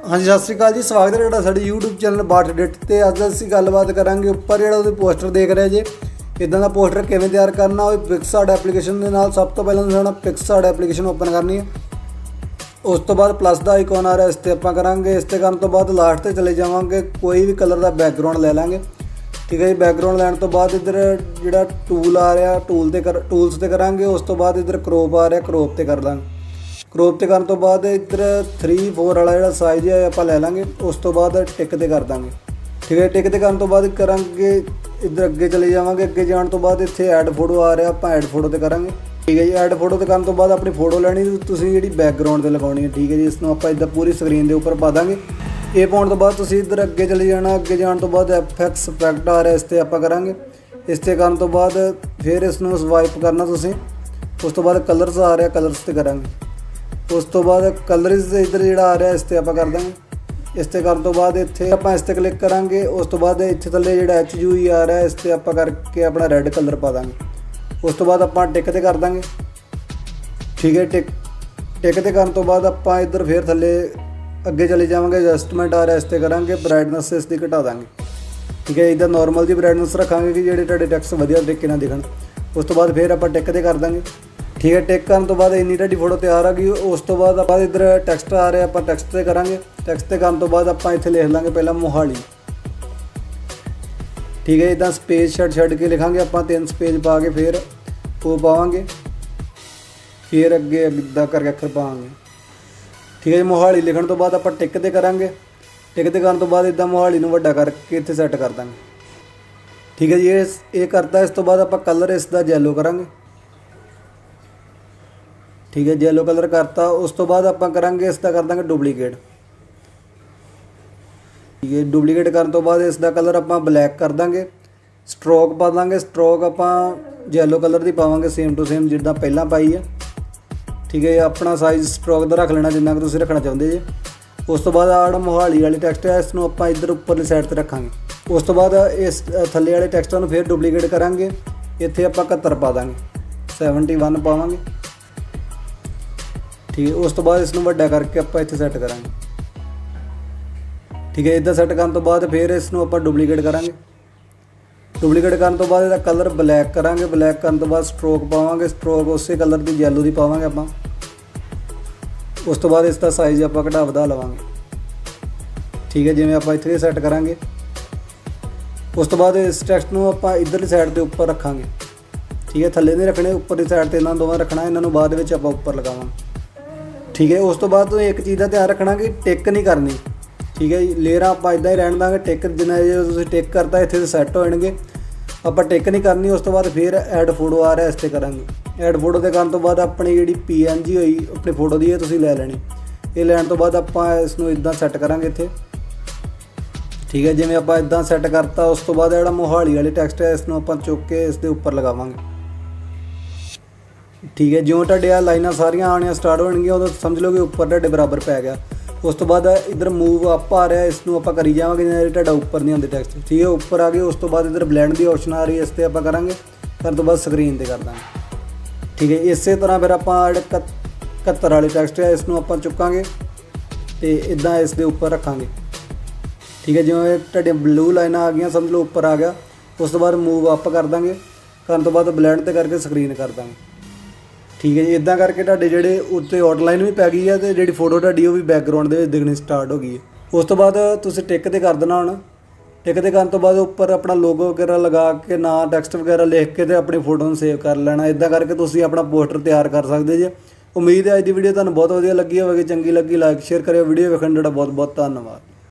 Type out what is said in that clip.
हाँ जी, सत श्री अकाल जी। स्वागत है जो साडे यूट्यूब चैनल बाट एडिट ते अज असीं गलबात करांगे उपर जो पोस्टर देख रहे जे इदां दा पोस्टर किवें तैयार करना। वो पिक्सआर्ट एप्लीकेशन के नाल सब तो पहले तुहानूं पिक्सआर्ट एप्लीकेशन ओपन करनी है। उस तो बाद प्लस का आइकॉन आ रहा है, इस पर आपां करांगे। इस ते करन तो बाद लास्ट ते चले जावांगे, कोई भी कलर का बैकग्राउंड ले लांगे। ठीक है जी। बैकग्राउंड लैण तो बाद इधर जिहड़ा टूल आ रहा टूल्स ते करांगे। उस तो बाद इधर क्रॉप आ रहा, क्रॉप ते कर लांगे। क्रॉप ते करन तो बाद इधर 3/4 वाला जिहड़ा साइज़ है आपां ले लांगे। उस तो बाद टिक ते कर देंगे। ठीक है। टिक ते करन तो बाद करांगे इधर अगे चले जावांगे। अगे जाण तो बाद इत्थे ऐड फोटो आ रहा, आपां ऐड फोटो ते करांगे। ठीक है जी। ऐड फोटो ते करन तो बाद अपनी फोटो लैनी तुसीं जिहड़ी बैकग्राउंड ते लगाउणी है। ठीक है जी। इसनूं आपां इदां पूरी स्क्रीन के उपर पा देंगे। ये पाउण तो बाद तुसीं इधर अगे चले जाना। अगे जाण तो बाद FX इफैक्ट आ रहा, इस ते आपां करांगे। इस ते करन तो बाद फिर इसनूं स्वाइप करना तुसीं। उस तो बाद कलर्स आ रहा, कलर्स ते करांगे। उस तो बाद कलर्स इधर जिहड़ा आ रहा, इस ते आपां कर देंगे। इस ते करन तो बाद इत्थे आपां इस ते क्लिक करांगे। उस तो बाद इत्थे थल्ले जिहड़ा HUI आ रहा, इस ते आपां करके अपना रैड कलर पा देंगे। उस तो बाद आपां टिक ते कर देंगे। ठीक है। टिक ते करन तो बाद आपां इधर फिर थल्ले अगे चले जावांगे। एडजस्टमेंट आ रहा, इस ते करांगे। ब्राइटनेस इसकी घटा देंगे। ठीक है। इधर नॉर्मल जी ब्राइटनेस रखांगे कि जिहड़े तुहाडे टेक्स्ट वधिया तरीके नाल दिखण। उस तो बाद फिर आपां टिक ते कर देंगे। ठीक है। टिक करन तो बाद इन्नी तुहाडी फोटो तैयार आ गई। उस तो बाद आपां इधर टैक्सट आ रहा, आपां टैक्सट ते करांगे। टैक्सट ते करन तो बाद आपां इत्थे लिख लांगे पहला मोहाली। ठीक है। इदां स्पेस छड्ड के लिखांगे आपां 3 स्पेस पा के फिर वो पावांगे। फिर अगे इदां करके अखर पावांगे। ठीक है। मोहाली लिखण तो बाद आपां टिक ते करांगे। टिक ते करन तो बाद इदां मोहाली नूं वड्डा करके इत्थे सैट कर देंगे। ठीक है जी। ये करता। इस तो बाद आपां कलर इसदा येलो करांगे। ठीक है। येलो कलर करता। उस तो बाद आपां करांगे इसका कर देंगे डुप्लीकेट। ठीक है। डुप्लीकेट करन तो बाद इसका कलर आपां ब्लैक कर देंगे। स्ट्रोक पा देंगे। स्ट्रोक आपां येलो कलर की पावांगे, सेम टू सेम जिद्दां पहलां पाई है। ठीक है। अपना साइज़ स्ट्रोक का रख लेना जिन्ना कि तुसीं रखना चाहुंदे जे। उस तो बाद आड़ा मोहाली वाली टैक्सट है, इसनूं आपां इधर उपरली साइड ते रखांगे। उस तो बाद इस थल्ले वाले टैक्सटां नूं फिर डुप्लीकेट करांगे। इत्थे आपां 71 पा देंगे, 71 पावांगे। ठीक है। उस तो बाद इसनूं वड्डा करके आपां इत्थे सैट करांगे। ठीक है। इदां सैट करन तो बाद फिर इसनूं आपां डुप्लीकेट करांगे। डुप्लीकेट करन तो बाद इहदा कलर ब्लैक करांगे। ब्लैक करन तो बाद स्ट्रोक पावांगे। स्ट्रोक उस कलर की येलो की पावांगे आपां। उस तो बाद इसका साइज़ आपां घटा वधा लवांगे। ठीक है। जिवें आपां इत्थे सैट करांगे। उस तो बाद इस टैक्सट नूं आपां इधरली साइड ते उपर रखांगे। ठीक है। थल्ले नहीं रखने, उपरली साइड ते इन्हां दोवां रखना। इन्हां नूं बाद विच आपां उपर लगावांगे। ठीक है। उस तो बाद तो एक चीज़ का ध्यान रखना कि टिक नहीं करनी। ठीक है। लेयरां आपां इदां ही रहण देंगे। टिक जिन्ना जे तुसीं टिक करता इत्थे सैट हो जाणगे। आपां टिक नहीं करनी। उस तो बाद फिर ऐड फोटो आ रहा, इस ते करांगे। ऐड फोटो ते करन तो बाद अपनी जिहड़ी PNG होई अपनी फोटो दी तुसीं लै लैनी। ये लैण तो बाद आपां इसनूं इदां सैट करांगे इत्थे। ठीक है। जिवें आपां इदां सैट करता। उस तो बाद जिहड़ा मोहाली वाली टैक्सट है इसनूं आपां चुक के इस दे उपर लगावांगे। ठीक है। जिउं तुहाडे आ लाइनां सारियां आउणियां स्टार्ट होणगियां उदों समझ लो कि उपर तुहाडे बराबर पै गया। उस तो बाद इधर मूव अप आ रहा, इसनूं आपां करी जावांगे जिन्ना तुहाडा उपर नहीं आंदे टैक्सट। ठीक है। उपर आ गए। उस तो बाद इधर ब्लैंड की ऑप्शन आ रही है, इस ते आपां करांगे। करन तो बाद स्क्रीन ते कर देंगे। ठीक है। इस तरह फिर आपां जिहड़े 71 वाली टैक्सट है इसनूं आपां चुकांगे ते इदां इस दे उपर रखांगे। ठीक है। जिवें तुहाडे ब्लू लाइनां आ गईयां समझ लो उपर आ गया। उस तो बाद मूव अप कर देंगे। करन तो बाद ब्लैंड ते करके स्क्रीन कर देंगे। ठीक है जी। इदां करके तुहाडे जिहड़े उत्ते आउटलाइन भी पै गई है ते जिहड़ी फोटो तुहाडी वो भी बैकग्राउंड दे विच दिखणी स्टार्ट हो गई है। उस तो बाद तुसीं टिक ते कर देना। हुण टिक ते करन तो बाद उपर अपना लोगो वगैरह लगा के ना टैक्सट वगैरह लिख के ते अपनी फोटो नूं सेव कर लेना। इदां करके तुसीं अपना पोस्टर तैयार कर सकदे जे। उम्मीद है अज दी वीडियो तुहानूं बहुत वधिया लगी होवेगी। चंगी लगी लाइक शेयर करियो। वीडियो वेखण दा बहुत बहुत धन्नवाद।